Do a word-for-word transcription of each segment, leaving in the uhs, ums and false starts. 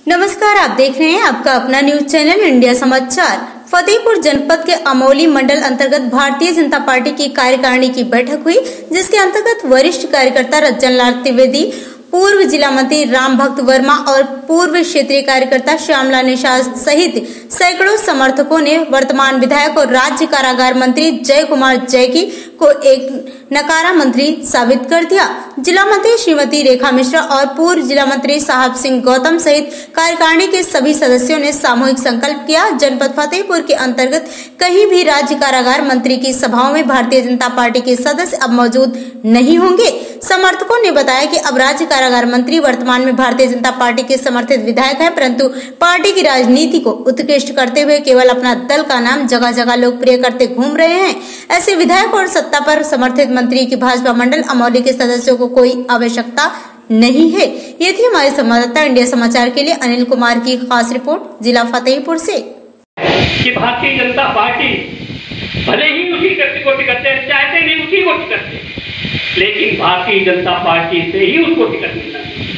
नमस्कार, आप देख रहे हैं आपका अपना न्यूज चैनल इंडिया समाचार। फतेहपुर जनपद के अमौली मंडल अंतर्गत भारतीय जनता पार्टी की कार्यकारिणी की बैठक हुई, जिसके अंतर्गत वरिष्ठ कार्यकर्ता रंजन लाल त्रिवेदी, पूर्व जिला मंत्री राम भक्त वर्मा और पूर्व क्षेत्रीय कार्यकर्ता श्यामलाल निषाद सहित सैकड़ों समर्थकों ने वर्तमान विधायक और राज्य कारागार मंत्री जय कुमार जैकी को एक नकारा मंत्री साबित कर दिया। जिला मंत्री श्रीमती रेखा मिश्रा और पूर्व जिला मंत्री साहब सिंह गौतम सहित कार्यकारिणी के सभी सदस्यों ने सामूहिक संकल्प किया। जनपद फतेहपुर के अंतर्गत कहीं भी राज्य कारागार मंत्री की सभाओं में भारतीय जनता पार्टी के सदस्य अब मौजूद नहीं होंगे। समर्थकों ने बताया कि अब राज्य कारागार मंत्री वर्तमान में भारतीय जनता पार्टी के समर्थित विधायक हैं, परंतु पार्टी की राजनीति को उत्कृष्ट करते हुए केवल अपना दल का नाम जगह जगह लोकप्रिय करते घूम रहे हैं। ऐसे विधायक और सत्ता पर समर्थित मंत्री की भाजपा मंडल अमौली के सदस्यों को कोई आवश्यकता नहीं है। ये थी हमारे संवाददाता इंडिया समाचार के लिए अनिल कुमार की खास रिपोर्ट जिला फतेहपुर से। कि भारतीय जनता पार्टी भले ही उसी व्यक्ति को टिकट देना चाहते नहीं, उसी को टिकट दे, लेकिन भारतीय जनता पार्टी से ही उसको टिकट मिलना चाहिए।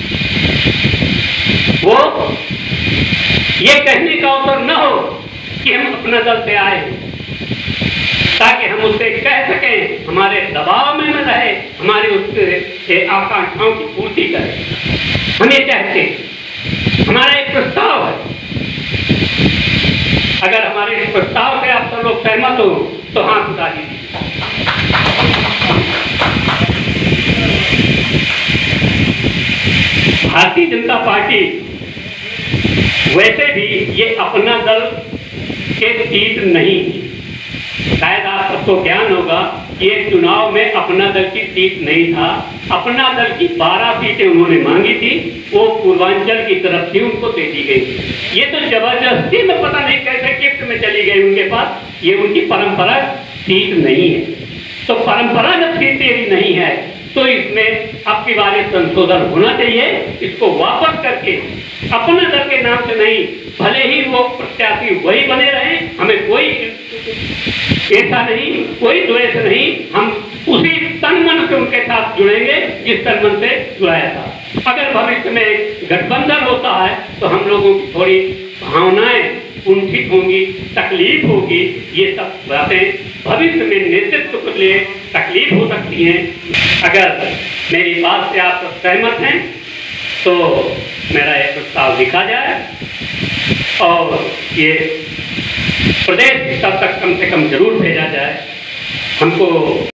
वो ये कहने का अवसर न हो कि हम अपना दल से आए, ताकि हम उससे कह सकें, हमारे दबाव में न रहे, हमारे उसके आकांक्षाओं की पूर्ति करें। हम ये चाहते हैं, हमारा एक प्रस्ताव है, अगर हमारे इस प्रस्ताव से आप सब लोग सहमत हो तो हाथ उठा दीजिए। भारतीय जनता पार्टी वैसे भी ये अपना दल के सीट नहीं, शायद आप सबको ज्ञान होगा, ये चुनाव में अपना दल की सीट नहीं था। अपना दल की बारह सीटें उन्होंने मांगी थी, वो पूर्वांचल की तरफ से उनको दे दी गई। ये तो जबरदस्ती में पता नहीं कैसे गिफ्ट में चली गई उनके पास, ये उनकी परंपरा सीट नहीं है। तो परंपरागत सीट यदि नहीं है तो इसमें अब की बार संशोधन होना चाहिए। इसको वापस करके अपना दल के नाम से नहीं, भले ही वो प्रत्याशी वही बने रहे, हमें कोई ऐसा नहीं, कोई द्वेष नहीं, हम उसी तन मन से उनके साथ जुड़ेंगे जिस तन मन से जुड़ाया था। अगर भविष्य में गठबंधन होता है तो हम लोगों की थोड़ी भावनाएं कुंठित होंगी, तकलीफ होगी, ये सब बातें भविष्य में नेतृत्व के लिए तकलीफ हो सकती हैं। अगर मेरी बात से आप सहमत हैं तो मेरा एक प्रस्ताव लिखा जाए और ये प्रदेश स्तर तक कम से कम जरूर भेजा जाए। हमको